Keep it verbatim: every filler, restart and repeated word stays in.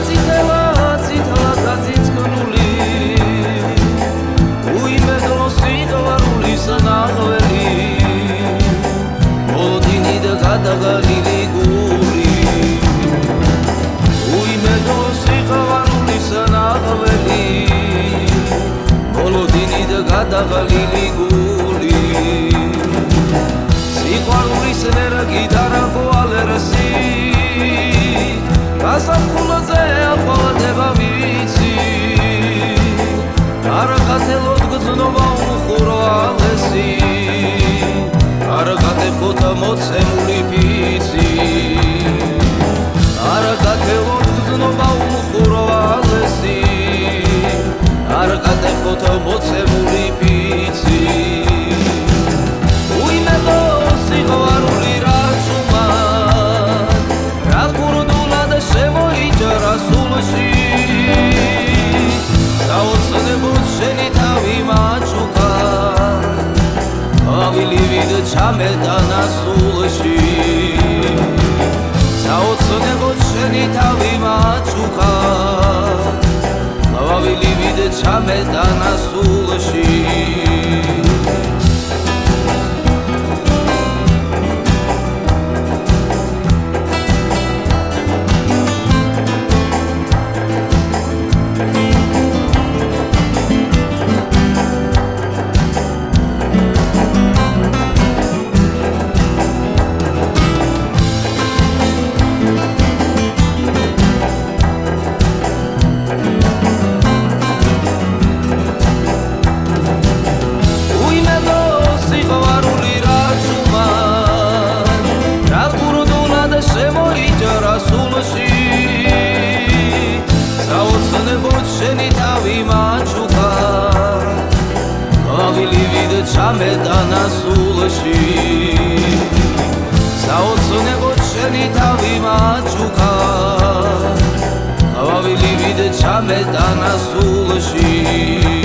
გაწითელა წითლად გაწიწკნული უიმედო სიყვარულის ნაღველი მოდინი და გადაღალილი გული უიმედო სიყვარულის ნაღველი მოდინი და გადაღალილი გული სიყვარულის ნერგი დარაგო ალერსი გასაფხულზე აყვავდება ვიცი არ გათელოთ გზნობა უხურო ალესი არ გათეხოთ მოცემული ფიცი არ გათელოთ გზნობა უხურო ალესი არ გათეხოთ მოცემული ფიცი უიმედო სიყვარული რა ჭუმა რა გურდულად შემოიჯარა სულში საოცნებოდ შენი თავი მაჩუკა ავილივიდ ჩამეტანა სულში საოცნებოდ შენი თავი მაჩუკა ავილივიდ ჩამეტანა სულში შენი თავი მაჩუკა ავილივიდ ჩამეტანა სულში საოცნებოდ შენი თავი მაჩუკა ავილივიდ ჩამეტანა სულში